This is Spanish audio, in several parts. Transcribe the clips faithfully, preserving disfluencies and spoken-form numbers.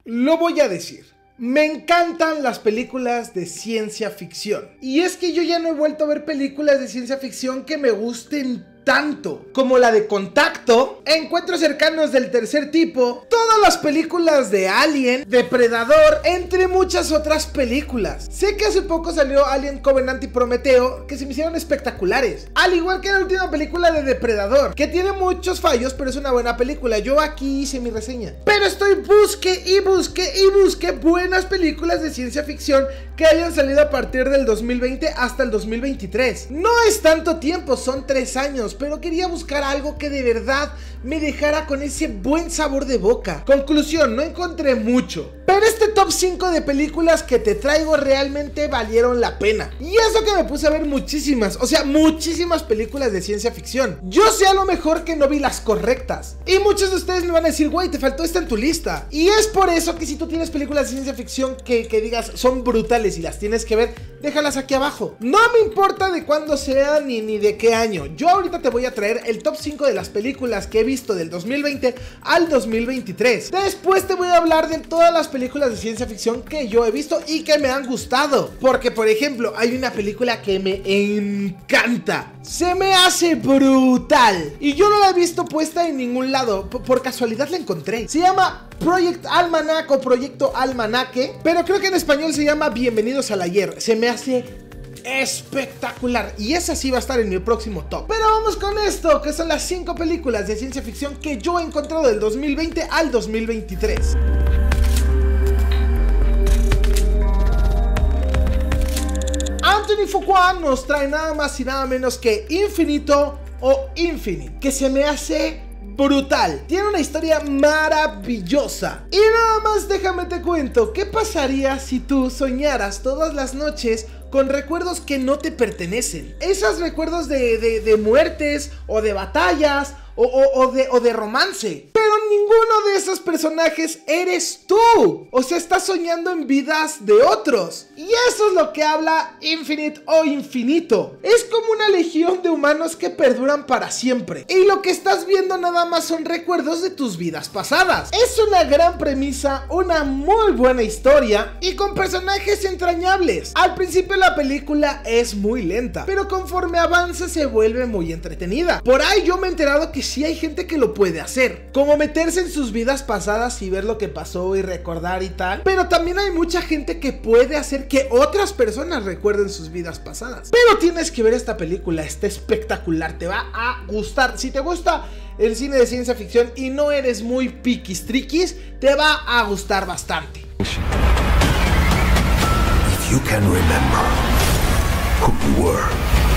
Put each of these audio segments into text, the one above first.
Lo voy a decir. Me encantan las películas de ciencia ficción. Y es que yo ya no he vuelto a ver películas de ciencia ficción que me gusten tanto, como la de Contacto, Encuentros cercanos del tercer tipo, todas las películas de Alien, Depredador, entre muchas otras películas. Sé que hace poco salió Alien Covenant y Prometeo, que se me hicieron espectaculares, al igual que la última película de Depredador, que tiene muchos fallos, pero es una buena película. Yo aquí hice mi reseña, pero estoy busque y busque y busque buenas películas de ciencia ficción que hayan salido a partir del dos mil veinte hasta el dos mil veintitrés. No es tanto tiempo, son tres años, pero quería buscar algo que de verdad me dejara con ese buen sabor de boca. Conclusión, no encontré mucho, pero este top cinco de películas que te traigo realmente valieron la pena. Y eso que me puse a ver muchísimas, o sea, muchísimas películas de ciencia ficción. Yo sé a lo mejor que no vi las correctas, y muchos de ustedes me van a decir, güey, te faltó esta en tu lista. Y es por eso que si tú tienes películas de ciencia ficción que, que digas son brutales y las tienes que ver, déjalas aquí abajo. No me importa de cuándo sea ni, ni de qué año. Yo ahorita te voy a traer el top cinco de las películas que he visto del dos mil veinte al dos mil veintitrés. Después te voy a hablar de todas las películas de ciencia ficción que yo he visto y que me han gustado. Porque, por ejemplo, hay una película que me encanta. Se me hace brutal. Y yo no la he visto puesta en ningún lado. P- por casualidad la encontré. Se llama Project Almanac o Proyecto Almanaque, pero creo que en español se llama Bienvenidos al Ayer. Se me hace espectacular y esa sí va a estar en mi próximo top. Pero vamos con esto, que son las cinco películas de ciencia ficción que yo he encontrado del dos mil veinte al dos mil veintitrés. Anthony Fuqua nos trae nada más y nada menos que Infinito o Infinite, que se me hace brutal. Tiene una historia maravillosa. Y nada más déjame te cuento, ¿qué pasaría si tú soñaras todas las noches con recuerdos que no te pertenecen? Esos recuerdos de, de, de muertes o de batallas o, o, o, de, o de romance. Pero ninguno de esos personajes eres tú. O sea, estás soñando en vidas de otros. Y eso es lo que habla Infinite o Infinito. Es como una legión de humanos que perduran para siempre. Y lo que estás viendo nada más son recuerdos de tus vidas pasadas. Es una gran premisa, una muy buena historia y con personajes entrañables. Al principio la película es muy lenta, pero conforme avanza se vuelve muy entretenida. Por ahí yo me he enterado que sí hay gente que lo puede hacer, como meterse en sus vidas pasadas y ver lo que pasó y recordar y tal. Pero también hay mucha gente que puede hacer que otras personas recuerden sus vidas pasadas. Pero tienes que ver esta película, está espectacular, te va a gustar. Si te gusta el cine de ciencia ficción y no eres muy piquis triquis, te va a gustar bastante. If you can remember who you were.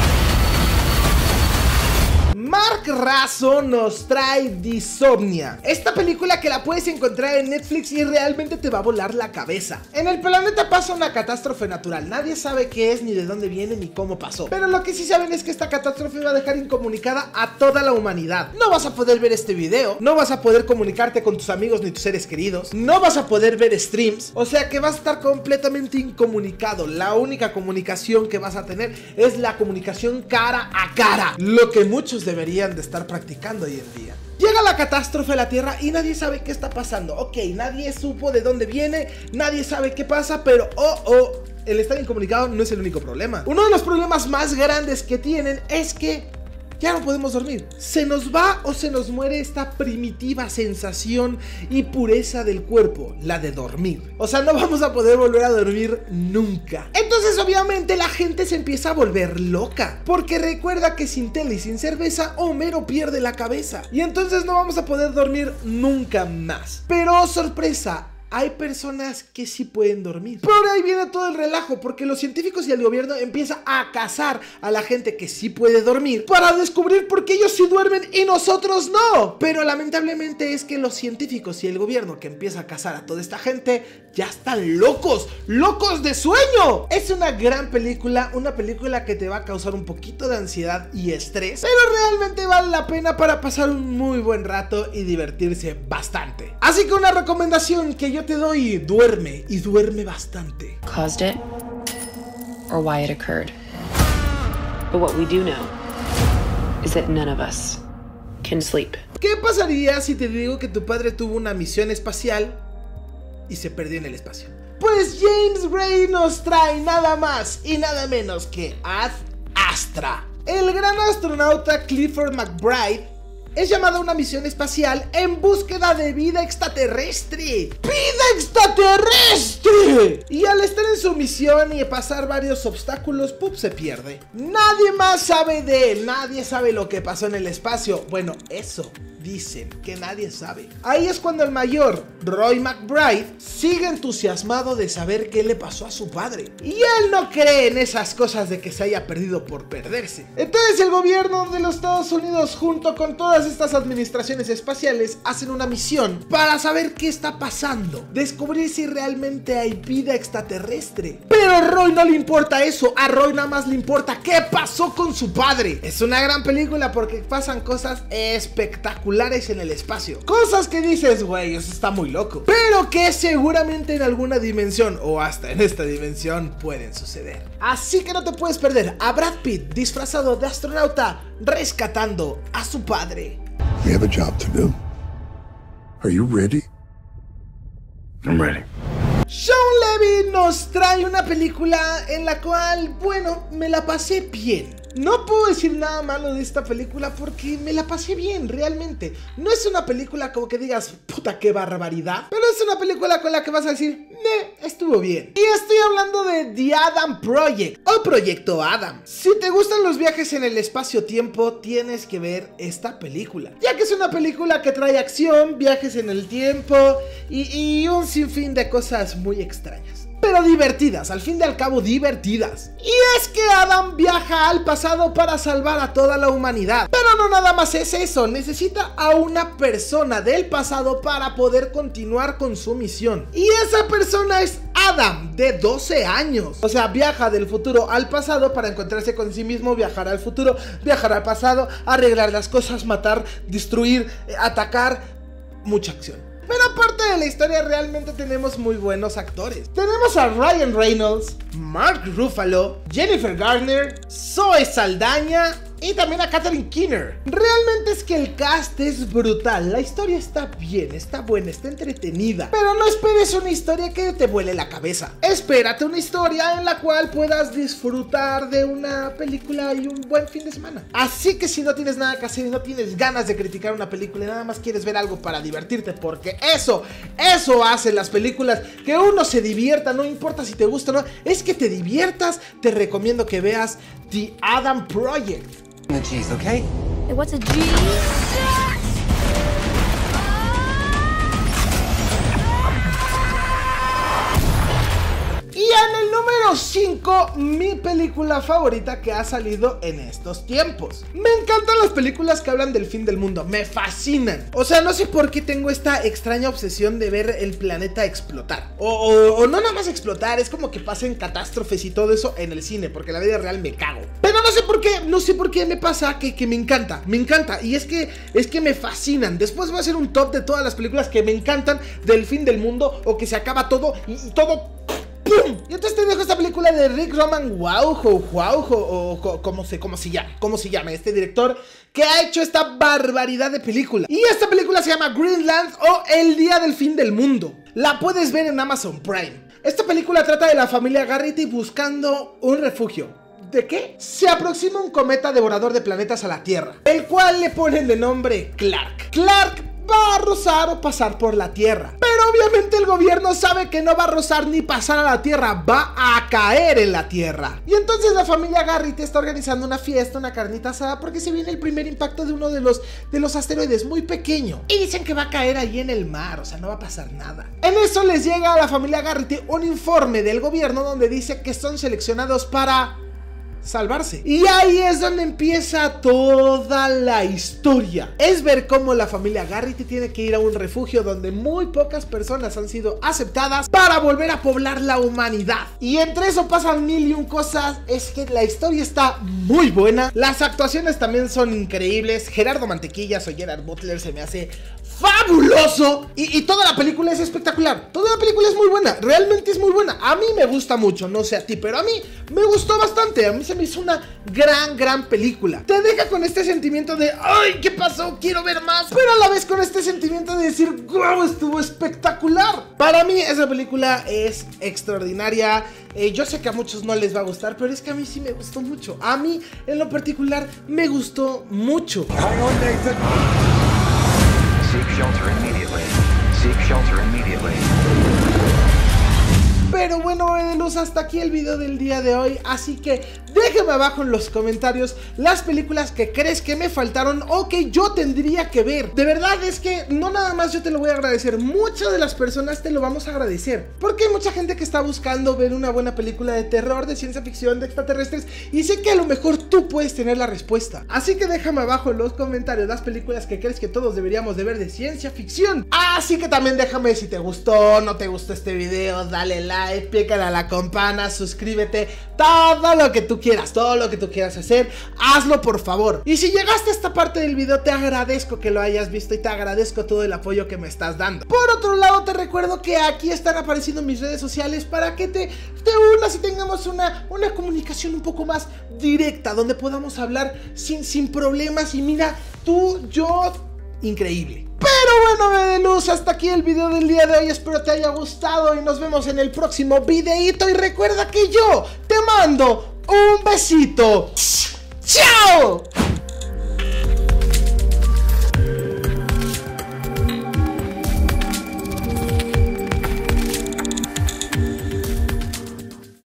Mark Raso nos trae Disomnia, esta película que la puedes encontrar en Netflix y realmente te va a volar la cabeza. En el planeta pasa una catástrofe natural, nadie sabe qué es, ni de dónde viene, ni cómo pasó. Pero lo que sí saben es que esta catástrofe va a dejar incomunicada a toda la humanidad. No vas a poder ver este video, no vas a poder comunicarte con tus amigos ni tus seres queridos, no vas a poder ver streams, o sea que vas a estar completamente incomunicado. La única comunicación que vas a tener es la comunicación cara a cara, lo que muchos deberían de estar practicando hoy en día. Llega la catástrofe a la Tierra y nadie sabe qué está pasando. Ok, nadie supo de dónde viene, nadie sabe qué pasa, pero oh, oh, el estar incomunicado no es el único problema. Uno de los problemas más grandes que tienen es que ya no podemos dormir. Se nos va o se nos muere esta primitiva sensación y pureza del cuerpo, la de dormir. O sea, no vamos a poder volver a dormir nunca. Entonces obviamente la gente se empieza a volver loca, porque recuerda que sin tele y sin cerveza Homero pierde la cabeza. Y entonces no vamos a poder dormir nunca más. Pero oh, sorpresa, hay personas que sí pueden dormir. Pero ahí viene todo el relajo, porque los científicos y el gobierno empiezan a cazar a la gente que sí puede dormir para descubrir por qué ellos sí duermen y nosotros no. Pero lamentablemente es que los científicos y el gobierno que empieza a cazar a toda esta gente ya están locos, locos de sueño. Es una gran película, una película que te va a causar un poquito de ansiedad y estrés, pero realmente vale la pena para pasar un muy buen rato y divertirse bastante. Así que una recomendación que yo Yo te doy, duerme y duerme bastante. Caused it or why it occurred. But what we do know is that none of us can sleep. ¿Qué pasaría si te digo que tu padre tuvo una misión espacial y se perdió en el espacio. Pues James Gray nos trae nada más y nada menos que Ad Astra. El gran astronauta Clifford McBride es llamado a una misión espacial en búsqueda de vida extraterrestre. ¡Vida extraterrestre! Y al estar en su misión y pasar varios obstáculos, ¡pup!, se pierde. Nadie más sabe de él, nadie sabe lo que pasó en el espacio. Bueno, eso dicen, que nadie sabe. Ahí es cuando el mayor Roy McBride sigue entusiasmado de saber qué le pasó a su padre. Y él no cree en esas cosas de que se haya perdido por perderse. Entonces el gobierno de los Estados Unidos, junto con todas estas administraciones espaciales, hacen una misión para saber qué está pasando, descubrir si realmente hay vida extraterrestre. Pero a Roy no le importa eso, a Roy nada más le importa qué pasó con su padre. Es una gran película porque pasan cosas espectaculares en el espacio, cosas que dices, güey, eso está muy loco, pero que seguramente en alguna dimensión o hasta en esta dimensión pueden suceder. Así que no te puedes perder a Brad Pitt disfrazado de astronauta rescatando a su padre. We have a job to do. Are you ready? I'm ready. Sean Levy nos trae una película en la cual, bueno, me la pasé bien. No puedo decir nada malo de esta película porque me la pasé bien, realmente. No es una película como que digas, puta, qué barbaridad, pero es una película con la que vas a decir, ne, estuvo bien. Y estoy hablando de The Adam Project, o Proyecto Adam. Si te gustan los viajes en el espacio-tiempo, tienes que ver esta película, ya que es una película que trae acción, viajes en el tiempo y, y un sinfín de cosas muy extrañas, pero divertidas, al fin y al cabo divertidas. Y es que Adam viaja al pasado para salvar a toda la humanidad. Pero no nada más es eso, necesita a una persona del pasado para poder continuar con su misión. Y esa persona es Adam, de doce años. O sea, viaja del futuro al pasado para encontrarse con sí mismo, viajar al futuro, viajar al pasado, arreglar las cosas, matar, destruir, atacar, mucha acción. Pero aparte de la historia, realmente tenemos muy buenos actores. Tenemos a Ryan Reynolds, Mark Ruffalo, Jennifer Garner, Zoe Saldaña y también a Catherine Keener. Realmente es que el cast es brutal. La historia está bien, está buena, está entretenida. Pero no esperes una historia que te vuele la cabeza. Espérate una historia en la cual puedas disfrutar de una película y un buen fin de semana. Así que si no tienes nada que hacer y no tienes ganas de criticar una película y nada más quieres ver algo para divertirte, porque eso, eso hacen las películas, que uno se divierta, no importa si te gusta o no, es que te diviertas. Te recomiendo que veas The Adam Project. The cheese, okay? Hey, what's a G? Y en el número cinco, mi película favorita que ha salido en estos tiempos. Me encantan las películas que hablan del fin del mundo, me fascinan. O sea, no sé por qué tengo esta extraña obsesión de ver el planeta explotar. O, o, o no nada más explotar, es como que pasen catástrofes y todo eso en el cine, porque en la vida real me cago. Pero no sé por qué, no sé por qué me pasa que, que me encanta, me encanta. Y es que, es que me fascinan. Después voy a hacer un top de todas las películas que me encantan del fin del mundo o que se acaba todo y, y todo... ¡Pum! Y entonces te dejo esta película de Rick Roman Waujo, Waujo, o como se, como se llama, cómo se llama este director que ha hecho esta barbaridad de película. Y esta película se llama Greenland o El Día del Fin del Mundo. La puedes ver en Amazon Prime. Esta película trata de la familia Garrity buscando un refugio. ¿De qué? Se aproxima un cometa devorador de planetas a la Tierra, el cual le ponen de nombre Clark. Clark va a rozar o pasar por la Tierra, pero obviamente el gobierno sabe que no va a rozar ni pasar a la Tierra, va a caer en la Tierra. Y entonces la familia Garrity está organizando una fiesta, una carnita asada, porque se viene el primer impacto de uno de los, de los asteroides, muy pequeño, y dicen que va a caer ahí en el mar, o sea, no va a pasar nada. En eso les llega a la familia Garrity un informe del gobierno donde dice que son seleccionados para salvarse. Y ahí es donde empieza toda la historia. Es ver cómo la familia Garrity tiene que ir a un refugio donde muy pocas personas han sido aceptadas para volver a poblar la humanidad. Y entre eso pasan mil y un cosas. Es que la historia está muy buena. Las actuaciones también son increíbles. Gerardo Mantequillas o Gerard Butler se me hace fabuloso y, y toda la película es espectacular. Toda la película es muy buena, realmente es muy buena. A mí me gusta mucho, no sé a ti, pero a mí me gustó bastante. A mí se me hizo una gran, gran película. Te deja con este sentimiento de ¡ay! ¿Qué pasó? Quiero ver más. Pero a la vez con este sentimiento de decir ¡wow! Estuvo espectacular. Para mí esa película es extraordinaria. eh, Yo sé que a muchos no les va a gustar, pero es que a mí sí me gustó mucho. A mí en lo particular me gustó mucho. Hang on, Nathan. Seek shelter immediately. Seek shelter immediately. Pero bueno, bebé de luz, hasta aquí el video del día de hoy. Así que déjame abajo en los comentarios las películas que crees que me faltaron o que yo tendría que ver. De verdad es que no nada más yo te lo voy a agradecer, muchas de las personas te lo vamos a agradecer, porque hay mucha gente que está buscando ver una buena película de terror, de ciencia ficción, de extraterrestres, y sé que a lo mejor tú puedes tener la respuesta. Así que déjame abajo en los comentarios las películas que crees que todos deberíamos de ver de ciencia ficción. Así que también déjame si te gustó, no te gustó este video, dale like, pícale a la campana, suscríbete, todo lo que tú quieras, todo lo que tú quieras hacer, hazlo por favor. Y si llegaste a esta parte del video, te agradezco que lo hayas visto y te agradezco todo el apoyo que me estás dando. Por otro lado, te recuerdo que aquí están apareciendo mis redes sociales para que te, te unas y tengamos una, una comunicación un poco más directa, donde podamos hablar sin, sin problemas. Y mira, tú, yo, increíble. Pero bueno, bebé de luz, hasta aquí el video del día de hoy. Espero te haya gustado y nos vemos en el próximo videito. Y recuerda que yo te mando un besito. ¡Chao!